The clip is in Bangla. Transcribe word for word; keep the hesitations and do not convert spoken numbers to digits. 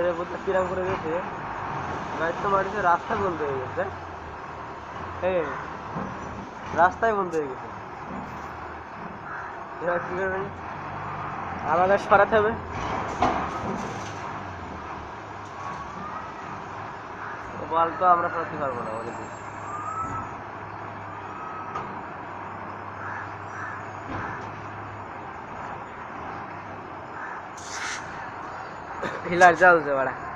আমাদের কিরাম করে গেছে গাড়ি তো মাটিতে রাস্তা বন্ধ হয়ে গেছে এই রাস্তায় বন্ধ হয়ে গেছে এবার কি করবেন আমাদের সরাতে হবে বল তো আমরা সরাতে পারবো না আমাদের হিলার জাল যে বাড়া